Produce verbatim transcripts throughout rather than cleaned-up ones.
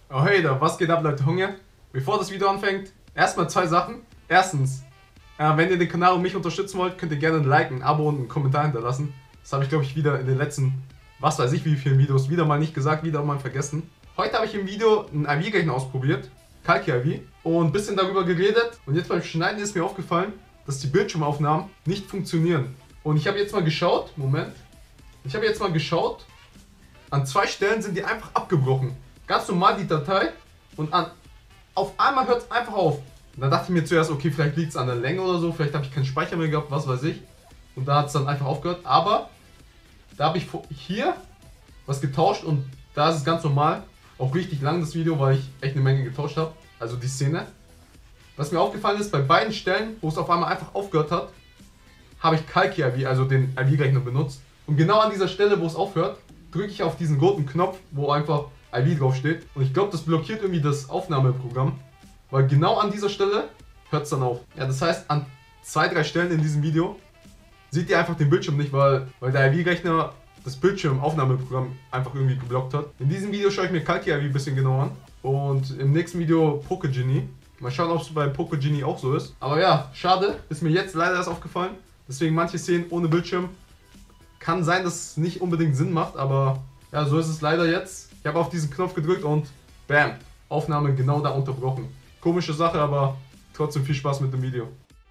Oh hey da, was geht ab Leute, Hunger? Bevor das Video anfängt, erstmal zwei Sachen. Erstens, äh, wenn ihr den Kanal und mich unterstützen wollt, könnt ihr gerne ein Like, ein Abo und einen Kommentar hinterlassen. Das habe ich glaube ich wieder in den letzten, was weiß ich wie vielen Videos, wieder mal nicht gesagt, wieder mal vergessen. Heute habe ich im Video einen I V-Rechner ausprobiert, Kalki I V, und ein bisschen darüber geredet. Und jetzt beim Schneiden ist mir aufgefallen, dass die Bildschirmaufnahmen nicht funktionieren. Und ich habe jetzt mal geschaut, Moment, ich habe jetzt mal geschaut, an zwei Stellen sind die einfach abgebrochen. Ganz normal die Datei und an, auf einmal hört es einfach auf. Und dann dachte ich mir zuerst, okay, vielleicht liegt es an der Länge oder so, vielleicht habe ich keinen Speicher mehr gehabt, was weiß ich. Und da hat es dann einfach aufgehört, aber da habe ich hier was getauscht und da ist es ganz normal. Auch richtig lang das Video, weil ich echt eine Menge getauscht habe, also die Szene. Was mir aufgefallen ist, bei beiden Stellen, wo es auf einmal einfach aufgehört hat, habe ich Kalki I V, also den I V-Rechner benutzt. Und genau an dieser Stelle, wo es aufhört, drücke ich auf diesen roten Knopf, wo einfach I V drauf steht. Und ich glaube, das blockiert irgendwie das Aufnahmeprogramm, weil genau an dieser Stelle hört es dann auf. Ja, das heißt, an zwei, drei Stellen in diesem Video seht ihr einfach den Bildschirm nicht, weil, weil der I V-Rechner das Bildschirmaufnahmeprogramm einfach irgendwie geblockt hat. In diesem Video schaue ich mir Kalki I V ein bisschen genauer an und im nächsten Video PocoGenie. Mal schauen, ob es bei PocoGenie auch so ist. Aber ja, schade, ist mir jetzt leider erst aufgefallen. Deswegen manche Szenen ohne Bildschirm. Kann sein, dass es nicht unbedingt Sinn macht, aber ja, so ist es leider jetzt. Ich habe auf diesen Knopf gedrückt und bam, Aufnahme genau da unterbrochen. Komische Sache, aber trotzdem viel Spaß mit dem Video.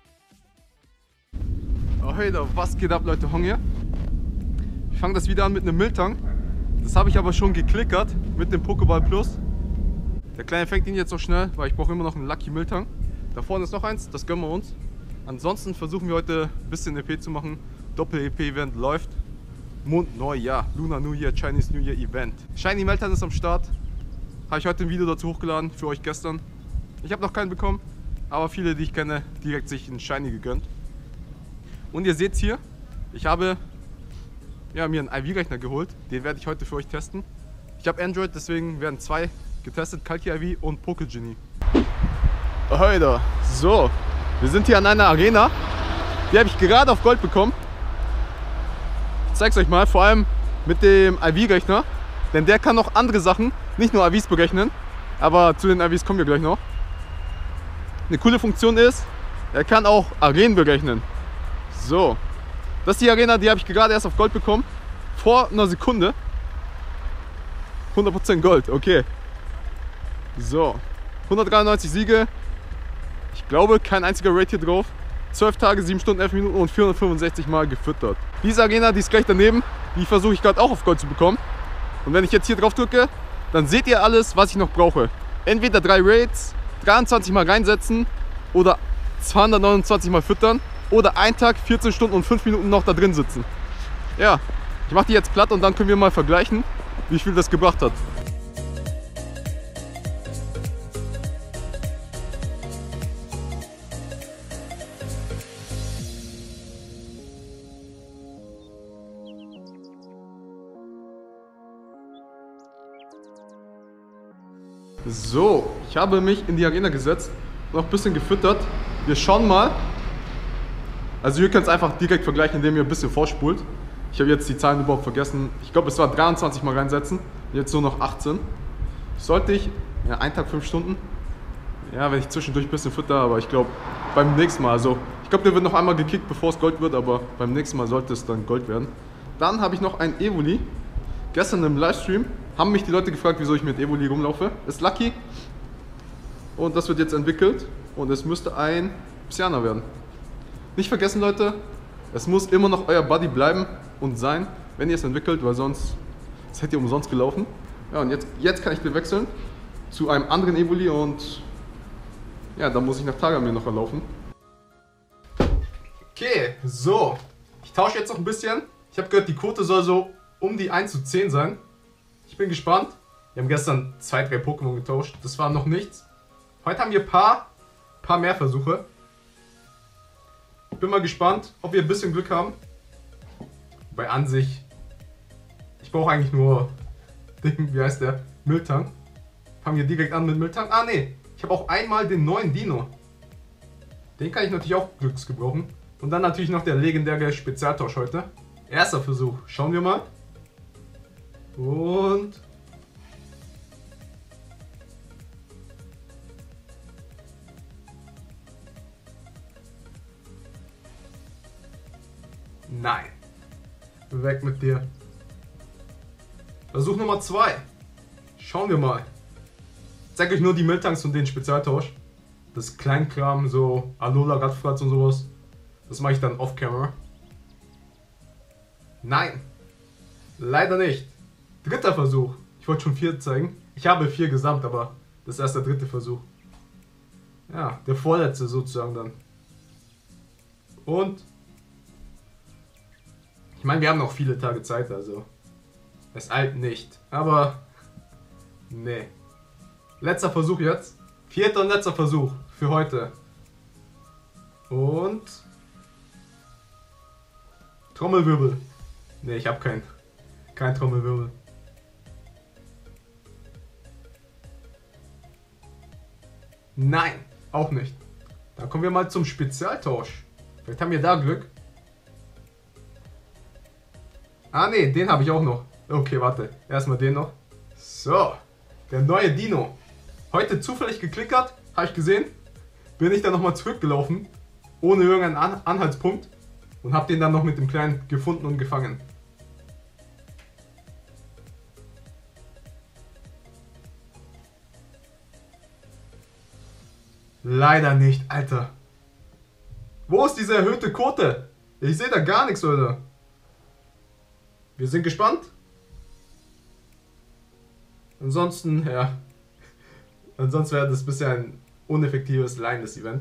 Oh hey da, was geht ab Leute, Hong hier. Ich fange das wieder an mit einem Miltang. Das habe ich aber schon geklickert mit dem Pokéball Plus. Der Kleine fängt ihn jetzt noch schnell, weil ich brauche immer noch einen Lucky Miltang. Da vorne ist noch eins, das gönnen wir uns. Ansonsten versuchen wir heute ein bisschen E P zu machen. Doppel-E P-Event läuft. Mondneujahr, Lunar New Year, Chinese New Year Event. Shiny Meltan ist am Start. Habe ich heute ein Video dazu hochgeladen, für euch gestern. Ich habe noch keinen bekommen, aber viele, die ich kenne, direkt sich einen Shiny gegönnt. Und ihr seht hier, ich habe ja, mir einen I V-Rechner geholt. Den werde ich heute für euch testen. Ich habe Android, deswegen werden zwei getestet, Kalki I V und PocoGenie. Ahoi da. So, wir sind hier an einer Arena. Die habe ich gerade auf Gold bekommen. Ich zeig's euch mal, vor allem mit dem I V-Rechner. Denn der kann noch andere Sachen, nicht nur I Vs berechnen. Aber zu den I Vs kommen wir gleich noch. Eine coole Funktion ist, er kann auch Arenen berechnen. So, das ist die Arena, die habe ich gerade erst auf Gold bekommen. Vor einer Sekunde. hundert Prozent Gold, okay. So, hundertdreiundneunzig Siege. Ich glaube, kein einziger Raid hier drauf. zwölf Tage, sieben Stunden, elf Minuten und vierhundertfünfundsechzig Mal gefüttert. Diese Arena, die ist gleich daneben, die versuche ich gerade auch auf Gold zu bekommen. Und wenn ich jetzt hier drauf drücke, dann seht ihr alles, was ich noch brauche. Entweder drei Raids, dreiundzwanzig Mal reinsetzen oder zweihundertneunundzwanzig Mal füttern. Oder ein Tag, vierzehn Stunden und fünf Minuten noch da drin sitzen. Ja, ich mache die jetzt platt und dann können wir mal vergleichen, wie viel das gebracht hat. So, ich habe mich in die Arena gesetzt, noch ein bisschen gefüttert. Wir schauen mal. Also ihr könnt es einfach direkt vergleichen, indem ihr ein bisschen vorspult. Ich habe jetzt die Zahlen überhaupt vergessen. Ich glaube, es war dreiundzwanzig Mal reinsetzen. Jetzt nur noch achtzehn. Sollte ich, ja, ein Tag, fünf Stunden. Ja, wenn ich zwischendurch ein bisschen fütter, aber ich glaube, beim nächsten Mal, also ich glaube, der wird noch einmal gekickt, bevor es Gold wird, aber beim nächsten Mal sollte es dann Gold werden. Dann habe ich noch ein Evoli. Gestern im Livestream haben mich die Leute gefragt, wieso ich mit Evoli rumlaufe. Ist Lucky. Und das wird jetzt entwickelt und es müsste ein Psyana werden. Nicht vergessen Leute, es muss immer noch euer Buddy bleiben und sein, wenn ihr es entwickelt, weil sonst es hätte ihr umsonst gelaufen. Ja, und jetzt, jetzt kann ich den wechseln zu einem anderen Evoli und ja, da muss ich nach Tagamir noch erlaufen. Okay, so, ich tausche jetzt noch ein bisschen. Ich habe gehört, die Quote soll so um die eins zu zehn sein. Ich bin gespannt. Wir haben gestern zwei, drei Pokémon getauscht, das war noch nichts. Heute haben wir ein paar, paar mehr Versuche. Ich bin mal gespannt, ob wir ein bisschen Glück haben. Bei an sich, ich brauche eigentlich nur, wie heißt der, Miltang. Fangen wir direkt an mit Miltang. Ah ne, ich habe auch einmal den neuen Dino. Den kann ich natürlich auch Glücks gebrauchen. Und dann natürlich noch der legendäre Spezialtausch heute. Erster Versuch, schauen wir mal. Und Nein. Weg mit dir. Versuch Nummer zwei. Schauen wir mal. Ich zeige euch nur die Miltanks und den Spezialtausch. Das Kleinkram, so Alola, Radfratz und sowas. Das mache ich dann off-camera. Nein. Leider nicht. Dritter Versuch. Ich wollte schon vier zeigen. Ich habe vier gesamt, aber das ist erst der dritte Versuch. Ja, der vorletzte sozusagen dann. Und ich meine, wir haben noch viele Tage Zeit, also es eilt nicht. Aber nee. Letzter Versuch jetzt. Vierter und letzter Versuch für heute. Und Trommelwirbel. Nee, ich habe keinen. Kein Trommelwirbel. Nein, auch nicht. Dann kommen wir mal zum Spezialtausch. Vielleicht haben wir da Glück. Ah ne, den habe ich auch noch. Okay, warte. Erstmal den noch. So, der neue Dino. Heute zufällig geklickert, habe ich gesehen. Bin ich dann nochmal zurückgelaufen. Ohne irgendeinen An Anhaltspunkt. Und habe den dann noch mit dem Kleinen gefunden und gefangen. Leider nicht, Alter. Wo ist diese erhöhte Quote? Ich sehe da gar nichts, Leute. Wir sind gespannt. Ansonsten, ja. Ansonsten wäre das bisher ein uneffektives Line-Event.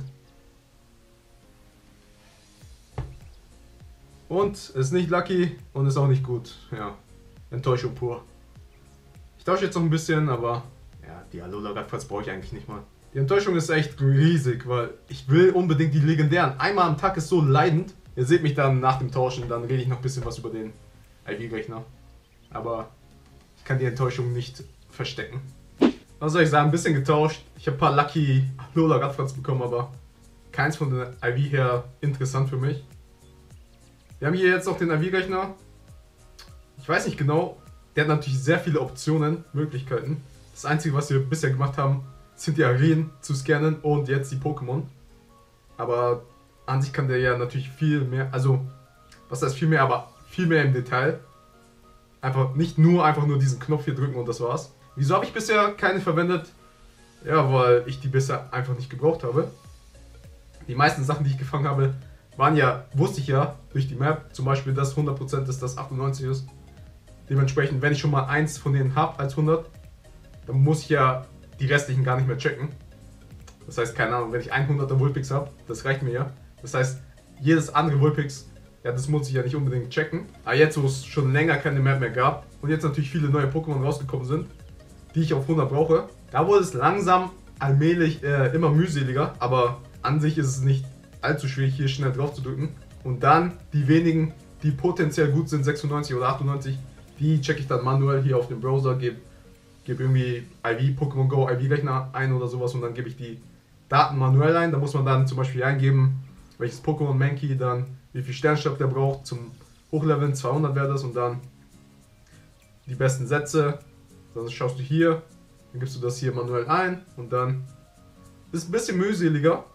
Und ist nicht lucky und ist auch nicht gut. Ja, Enttäuschung pur. Ich tausche jetzt noch ein bisschen, aber ja, die Alola Radfratz brauche ich eigentlich nicht mal. Die Enttäuschung ist echt riesig, weil ich will unbedingt die legendären. Einmal am Tag ist so leidend. Ihr seht mich dann nach dem Tauschen, dann rede ich noch ein bisschen was über den I V-Rechner. Aber ich kann die Enttäuschung nicht verstecken. Was soll ich sagen, ein bisschen getauscht. Ich habe ein paar Lucky Alola Radfratz bekommen, aber keins von den I V her interessant für mich. Wir haben hier jetzt noch den I V-Rechner. Ich weiß nicht genau, der hat natürlich sehr viele Optionen, Möglichkeiten. Das Einzige, was wir bisher gemacht haben, sind die Arenen zu scannen und jetzt die Pokémon. Aber an sich kann der ja natürlich viel mehr, also was heißt viel mehr, aber viel mehr im Detail. Einfach nicht nur einfach nur diesen Knopf hier drücken und das war's. Wieso habe ich bisher keine verwendet? Ja, weil ich die bisher einfach nicht gebraucht habe. Die meisten Sachen, die ich gefangen habe, waren ja, wusste ich ja durch die Map. Zum Beispiel das hundert Prozent ist, das achtundneunzig ist. Dementsprechend, wenn ich schon mal eins von denen habe als hundert, dann muss ich ja die restlichen gar nicht mehr checken. Das heißt, keine Ahnung, wenn ich hunderter Vulpix habe, das reicht mir ja. Das heißt, jedes andere Vulpix, ja, das muss ich ja nicht unbedingt checken. Aber jetzt, wo es schon länger keine Map mehr gab und jetzt natürlich viele neue Pokémon rausgekommen sind, die ich auf hundert brauche, da wurde es langsam allmählich äh, immer mühseliger, aber an sich ist es nicht allzu schwierig, hier schnell drauf zu drücken. Und dann die wenigen, die potenziell gut sind, sechsundneunzig oder achtundneunzig, die checke ich dann manuell hier auf dem Browser, gebe gebe irgendwie I V, Pokémon Go, I V-Rechner ein oder sowas und dann gebe ich die Daten manuell ein. Da muss man dann zum Beispiel eingeben, welches Pokémon Mankey, dann wie viel Sternstab der braucht, zum Hochleveln zweihundert wäre das und dann die besten Sätze. Dann schaust du hier, dann gibst du das hier manuell ein und dann ist ein bisschen mühseliger,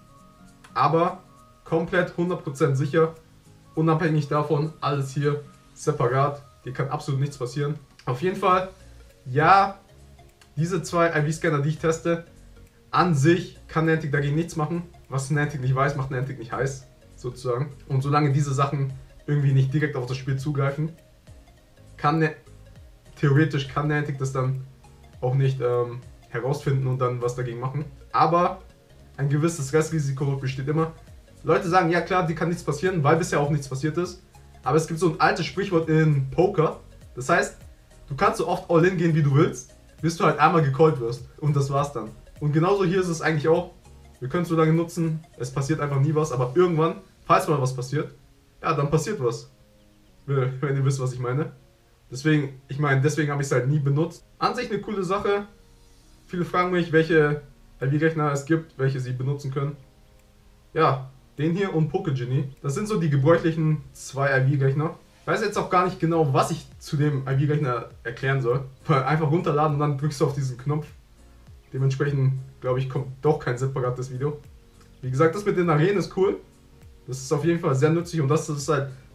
aber komplett hundert Prozent sicher, unabhängig davon, alles hier separat, hier kann absolut nichts passieren. Auf jeden Fall, ja, diese zwei I V-Scanner, die ich teste, an sich kann Niantic dagegen nichts machen. Was Niantic nicht weiß, macht Niantic nicht heiß, sozusagen. Und solange diese Sachen irgendwie nicht direkt auf das Spiel zugreifen, kann ne theoretisch kann Niantic das dann auch nicht ähm, herausfinden und dann was dagegen machen. Aber ein gewisses Restrisiko besteht immer. Leute sagen, ja klar, die kann nichts passieren, weil bisher auch nichts passiert ist. Aber es gibt so ein altes Sprichwort in Poker. Das heißt, du kannst so oft All-In gehen, wie du willst, bis du halt einmal gecallt wirst. Und das war's dann. Und genauso hier ist es eigentlich auch. Wir können es so lange nutzen, es passiert einfach nie was. Aber irgendwann, falls mal was passiert, ja, dann passiert was. Wenn ihr wisst, was ich meine. Deswegen, ich meine, deswegen habe ich es halt nie benutzt. An sich eine coole Sache. Viele fragen mich, welche I V-Rechner es gibt, welche sie benutzen können. Ja, den hier und Pokegenie. Das sind so die gebräuchlichen zwei I V-Rechner. Ich weiß jetzt auch gar nicht genau, was ich zu dem I V-Rechner erklären soll. Einfach runterladen und dann drückst du auf diesen Knopf. Dementsprechend, glaube ich, kommt doch kein separates Video. Wie gesagt, das mit den Arenen ist cool. Das ist auf jeden Fall sehr nützlich und das ist halt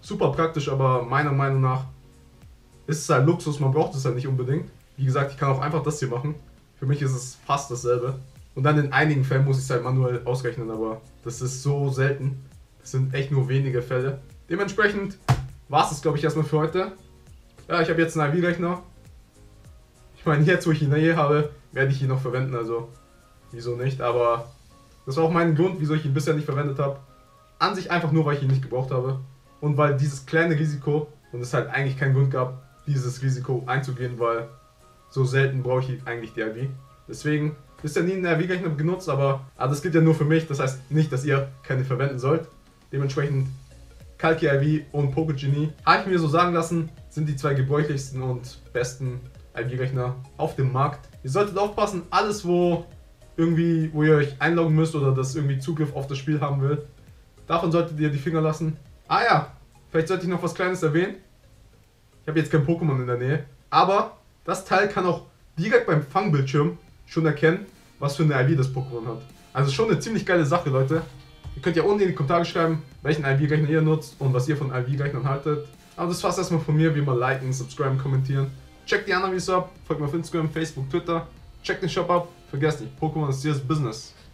super praktisch, aber meiner Meinung nach ist es halt Luxus, man braucht es halt nicht unbedingt. Wie gesagt, ich kann auch einfach das hier machen. Für mich ist es fast dasselbe. Und dann in einigen Fällen muss ich es halt manuell ausrechnen, aber das ist so selten. Das sind echt nur wenige Fälle. Dementsprechend war es das, glaube ich, erstmal für heute. Ja, ich habe jetzt einen I V-Rechner. Ich meine, jetzt, wo ich ihn in der Nähe habe, werde ich ihn noch verwenden, also wieso nicht. Aber das war auch mein Grund, wieso ich ihn bisher nicht verwendet habe. An sich einfach nur, weil ich ihn nicht gebraucht habe. Und weil dieses kleine Risiko, und es halt eigentlich keinen Grund gab, dieses Risiko einzugehen, weil so selten brauche ich eigentlich die I V. Deswegen ist ja nie ein I V-Rechner genutzt, aber, aber das gilt ja nur für mich. Das heißt nicht, dass ihr keine verwenden sollt. Dementsprechend Kalki I V und PocoGenie, habe ich mir so sagen lassen, sind die zwei gebräuchlichsten und besten I V-Rechner auf dem Markt. Ihr solltet aufpassen, alles wo irgendwie, wo ihr euch einloggen müsst oder das irgendwie Zugriff auf das Spiel haben will, davon solltet ihr die Finger lassen. Ah ja, vielleicht sollte ich noch was Kleines erwähnen. Ich habe jetzt kein Pokémon in der Nähe, aber das Teil kann auch direkt beim Fangbildschirm schon erkennen, was für eine I V das Pokémon hat. Also schon eine ziemlich geile Sache, Leute. Ihr könnt ja unten in die Kommentare schreiben, welchen I V-Rechner ihr nutzt und was ihr von I V-Rechnern haltet. Aber das war's erstmal von mir, wie immer liken, subscriben, kommentieren. Checkt die anderen Videos ab, folgt mir auf Instagram, Facebook, Twitter. Checkt den Shop ab, vergesst nicht, Pokémon ist serious Business.